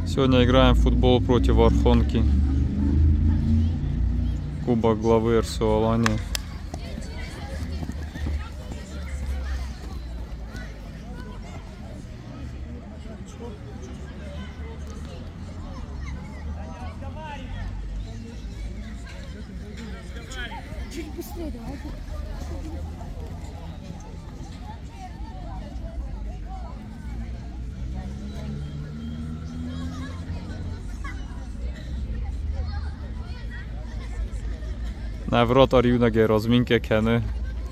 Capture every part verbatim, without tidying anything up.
Сегодня играем в футбол против Архонки. Кубок главы эр эс о Алания. Чуть быстрее давай. Na vratarjúnak ér az minket kenő.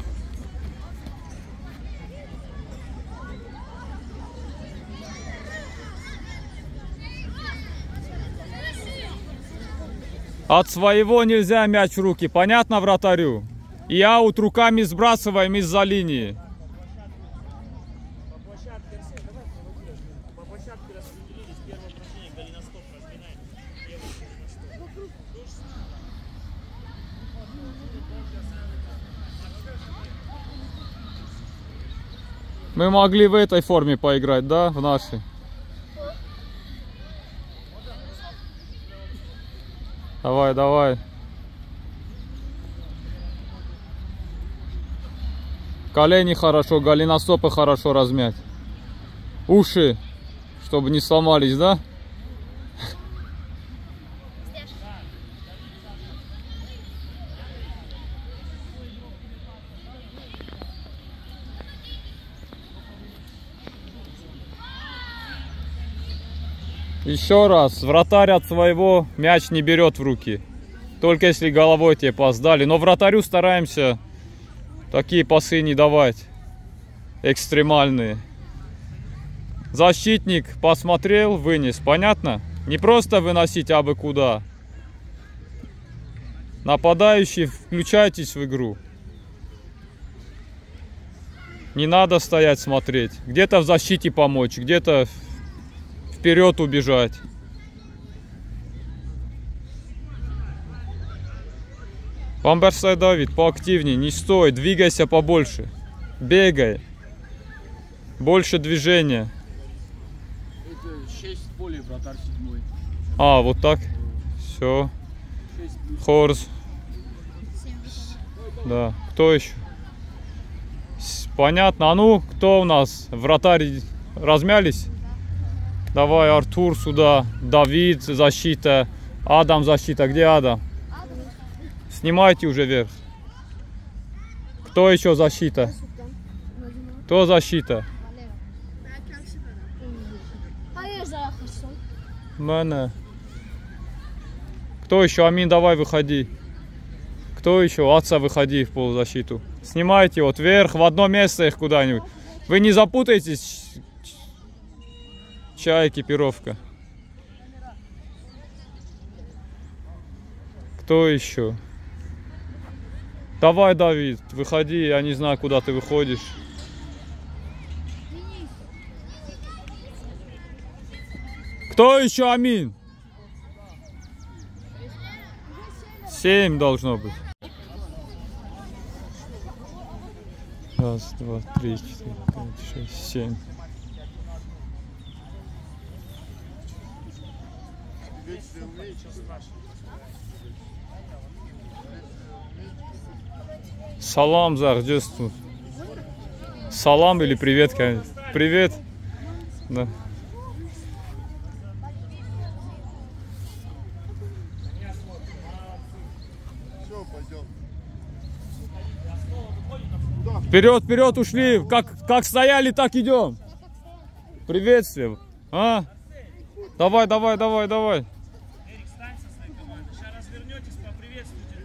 От своего нельзя мяч в руки, понятно, вратарю? И аут руками сбрасываем из-за линии. Мы могли в этой форме поиграть, да, в нашей? Давай, давай. Колени хорошо, голеностопы хорошо размять. Уши, чтобы не сломались, да? Еще раз, вратарь от своего мяч не берет в руки. Только если головой тебе пас дали. Но вратарю стараемся такие пасы не давать. Экстремальные. Защитник посмотрел, вынес. Понятно? Не просто выносить абы куда. Нападающие, включайтесь в игру. Не надо стоять смотреть. Где-то в защите помочь, где-то вперед убежать. Памперсай, Давид, поактивнее, не стой, двигайся побольше. Бегай. Больше движения. Это шесть полей, вратарь седьмой. А, вот так? Все. Хорс. Да. Кто еще? Понятно. А ну, кто у нас? Вратарь размялись? Давай, Артур сюда, Давид защита, Адам защита. Где Адам? Снимайте уже вверх. Кто еще защита? Кто защита? Мэна. Кто еще? Амин, давай выходи. Кто еще? Отца, выходи в полузащиту. Снимайте вот вверх, в одно место их куда-нибудь. Вы не запутаетесь. Чья экипировка? Кто еще? Давай, Давид, выходи, я не знаю, куда ты выходишь. Кто еще, Амин? Семь должно быть. Раз, два, три, четыре, пять, шесть, семь. Салам, Зар, где тут? Салам или привет, конечно. Привет. Да. Вперед, вперед ушли. Как, как стояли, так идем. Приветствие. А? Давай, давай, давай, давай. Эрик, стань со своей командой. Сейчас развернетесь, поприветствуйте.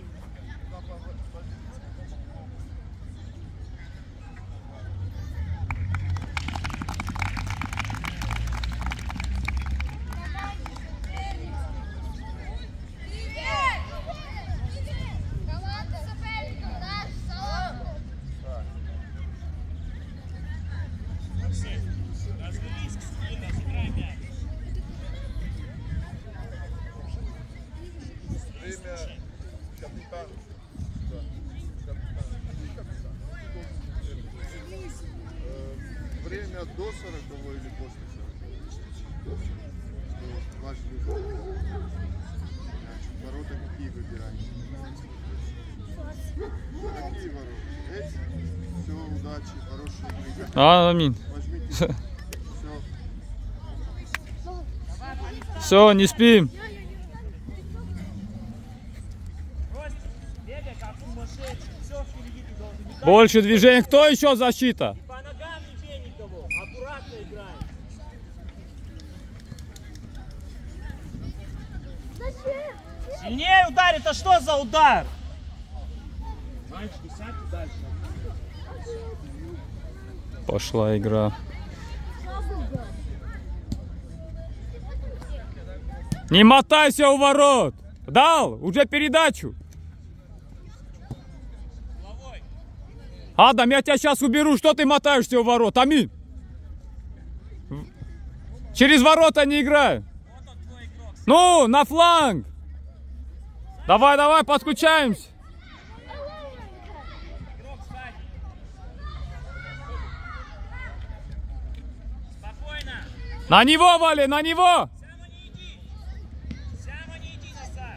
Развелись к стене, разыграй мяч. Аминь. Все, не спим. Бегай, как сумасшедший. Все впереди ты должен бегать. Больше движений. Кто еще защита? По ногам не бей никого. Аккуратно играй. Сильнее ударь. Это что за удар? Мальчики, сядьте дальше. Пошла игра. Не мотайся у ворот. Дал уже передачу. Адам, я тебя сейчас уберу. Что ты мотаешься у ворот? Аминь. Через ворота не играй. Ну, на фланг. Давай, давай, подключаемся. Спокойно. На него, Вали, на него. Сяма не иди. Сяма не иди назад.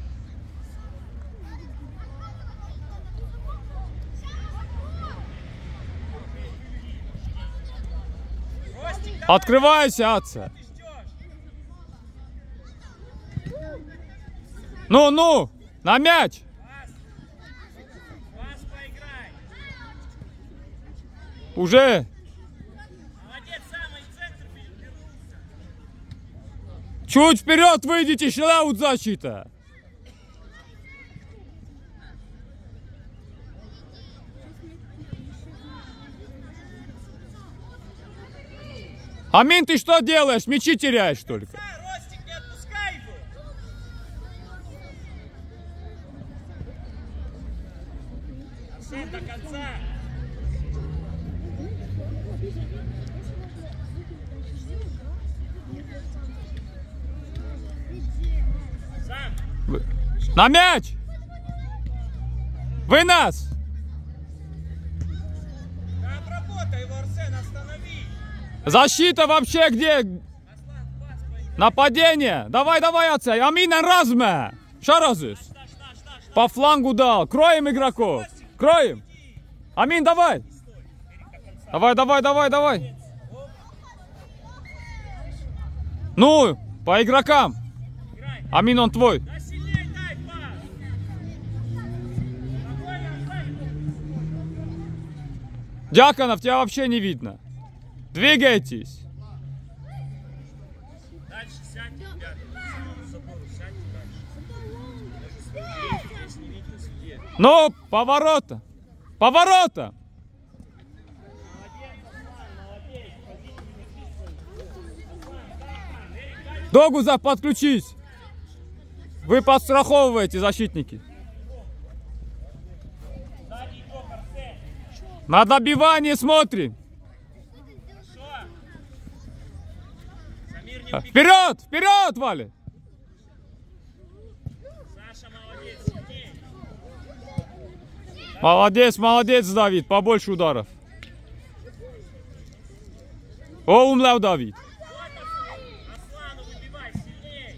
Ростик, давай. Открывайся, отца. Ты ждешь. Ну, ну, на мяч. Пас. Пас поиграй. Уже. Молодец, самый центр вернулся. Чуть вперед выйдите, шляут защита. Амин, ты что делаешь? Мячи теряешь только. Ростик, не отпускай его. Арсен, до конца. Сам. На мяч! Вы нас! Да обработай его, Арсен, останови. Защита вообще где? Аслан, пас поиграй. Нападение! Давай, давай, отца! Амин, разме! Что разус? Наш, наш, наш. По флангу дал. Кроем игроков. Кроем. Амин, давай. Давай, давай, давай, давай. Ну, по игрокам. Играй. Амин, он твой. Да сильнее дай пас. Спокойно, Арсен. Дьяконов, тебя вообще не видно. Двигайтесь. Дальше сядьте, ребята. К забору сядьте дальше. Здесь не видно судьи. Ну, поворота. Поворота. Догуза, подключись. Вы подстраховываете, защитники. Сзади игрок, Арсен. На добивание смотрим. Хорошо. Самир, не убегай. Вперед, вперед, Валя. Саша, молодец, сильнее. Молодец, молодец, Давид. Побольше ударов. О, умляв, Давид. Аслану выбивай, сильнее.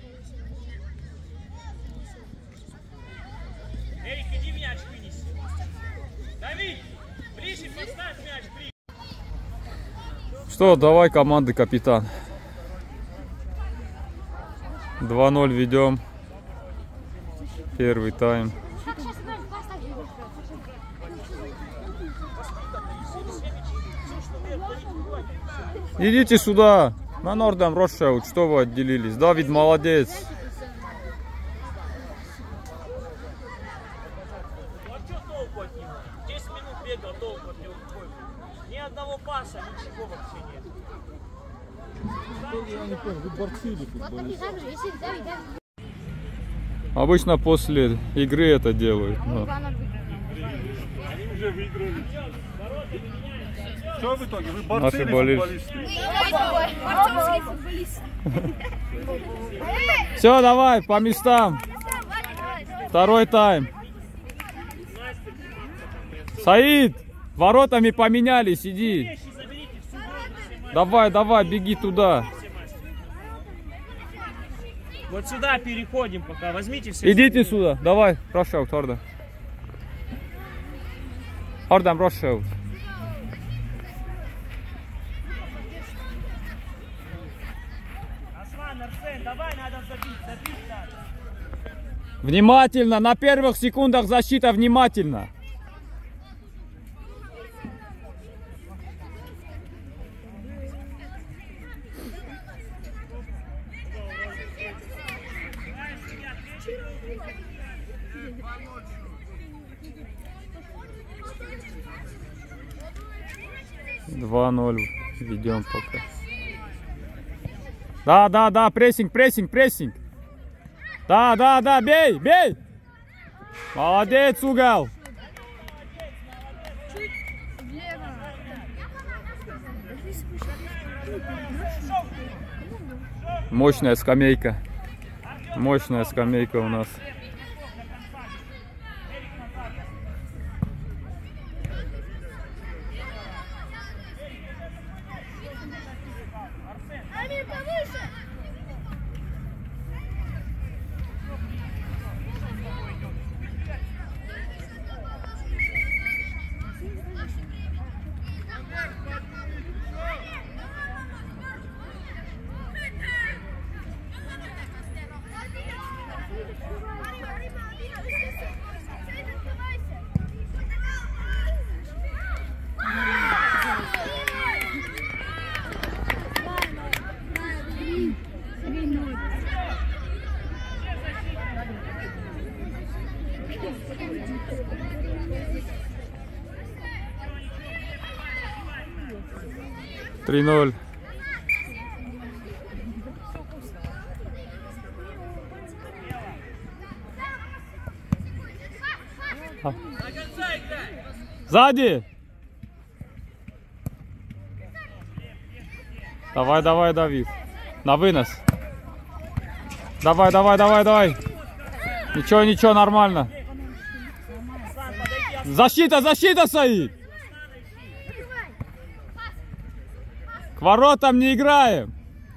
Эрик, иди мяч вынеси. Давид, ближе поставь мяч, ближе. Что, давай команды, капитан. два ноль ведем. Первый тайм. Идите сюда. На Нордам Рошаут. Что вы отделились? Давид молодец. Ну а что толку от него? десять минут бегал, толку от него какой? Ни одного паса, ничего вообще нет. Обычно после игры это делают. но- Что в итоге? Вы борцы Наши или болельщики. футболисты? Борцовский футболист. Все, давай, по местам. Второй тайм. Саид, воротами поменялись, иди. Давай, давай, беги туда. Вот сюда переходим пока, возьмите все. Идите сюда, давай, Рошаут, орда. Ордам Рошаут. Арсен, давай, надо забить, забить надо. Внимательно, на первых секундах защита, внимательно. два ноль ведем пока. Да, да, да, прессинг, прессинг, прессинг. Да, да, да, бей, бей. Молодец, угол. Мощная скамейка. Мощная скамейка у нас. три ноль. Сзади. Давай, давай, Давид. На вынос. Давай, давай, давай, давай. Ничего, ничего, нормально. Защита, защита, Саид. К воротам не играем.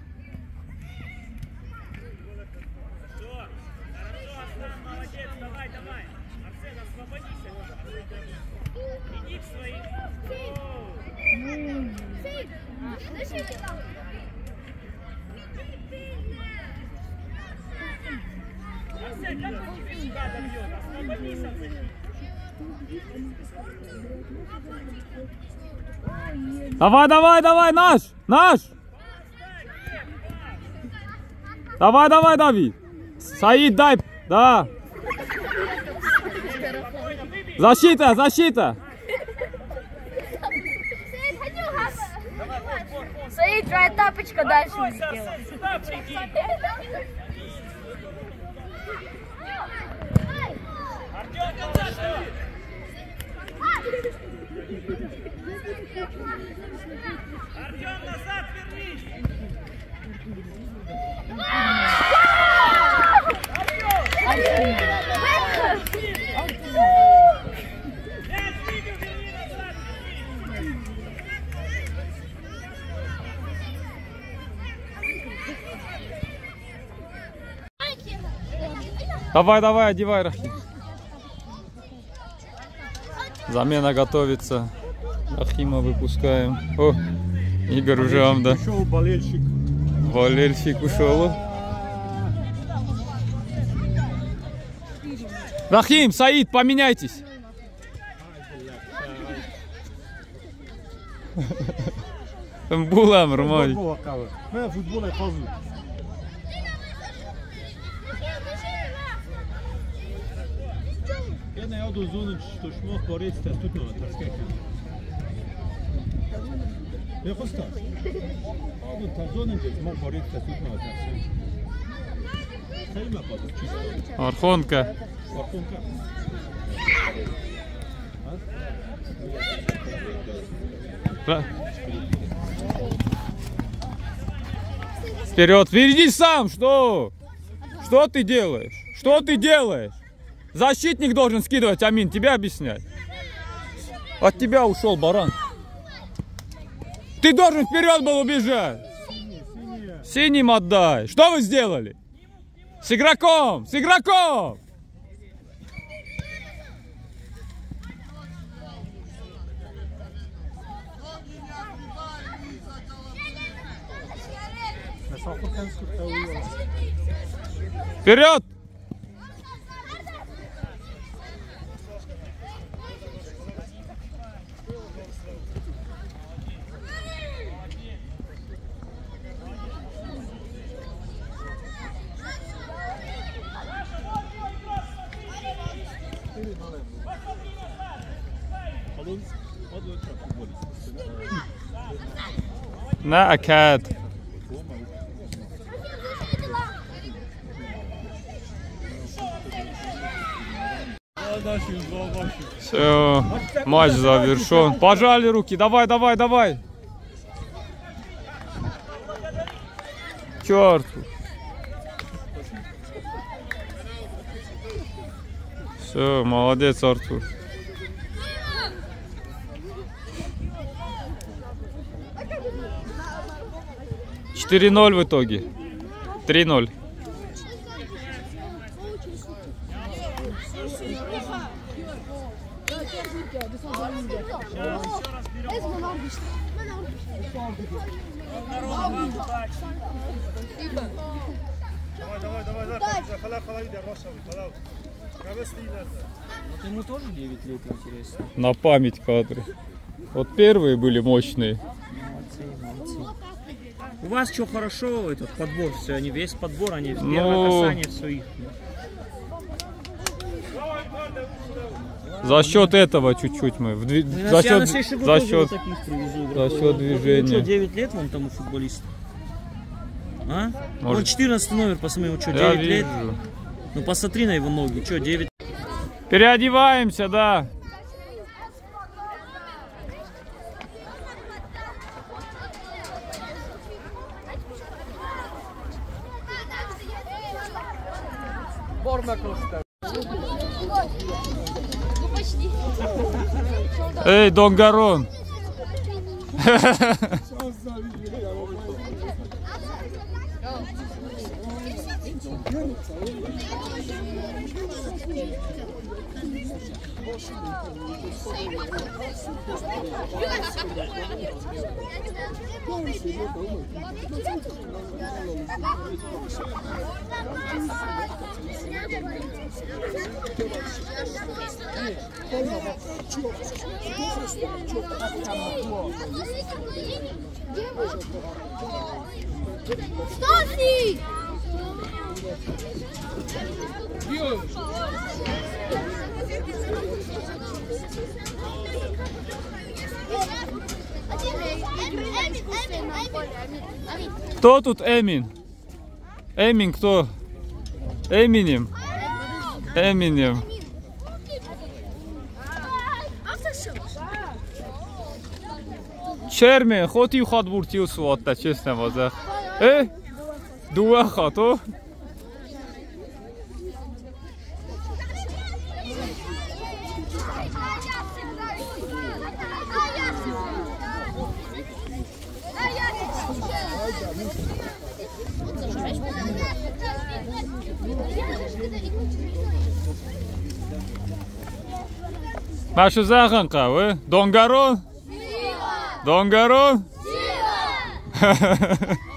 Давай, давай, давай, наш, наш. Давай, давай, Давид. Саид, дай, да. Защита, защита. Саид, твоя тапочка дальше не сделала. Артем, назад вернись! Давай, давай, одевай, Рахим. Замена готовится. Рахима выпускаем. О, Игорь уже вам, да. Ушел болельщик. Болельщик ушел. Рахим, Саид, поменяйтесь. Булам, Ромай. Футбол е хазу. Jedna je od zonu što smo koriste stupno taskeka. Ja posta. Od ta zona gdje smo koriste stupno taskeka. Šta ima pa čisto? Архонка. Архонка. Вперед, веди сам, что? Что ты делаешь? Что ты делаешь? Защитник должен скидывать, Амин, тебе объяснять. От тебя ушел баран. Ты должен вперед был убежать. Синим отдай. Что вы сделали? С игроком, с игроком. Вперед! На акад. Все, матч завершен. Пожали руки, давай, давай, давай. Черт. Все, молодец, Артур. четыре ноль в итоге. три ноль. Давай, давай, давай, халал, халал, халал. Вот ему тоже девять лет, интересно. На память кадры. Вот первые были мощные. Молодцы, молодцы. У вас что хорошо, этот подбор, все, они весь подбор, они в Ну... первое касание, все их. За счет этого чуть-чуть мы. Вдви... Ну, За я счет, на следующий год за тоже счет, вот таких привезу, за счет Ну, движения. что, девять лет вон тому футболисту? А? Может. Он четырнадцатый номер, посмотри, ему что, Я девять лет? вижу. Ну посмотри на его ноги, что, девять? Переодеваемся, да. Эй, Донгарон. Стасик! Кто тут Эмин? Эмин кто? Эминем. Эминем. Черме, хоти ход буртил суатта, честно вазах. Э? Дуа хато? Машу захан кавы? Донгарон? Донгарон?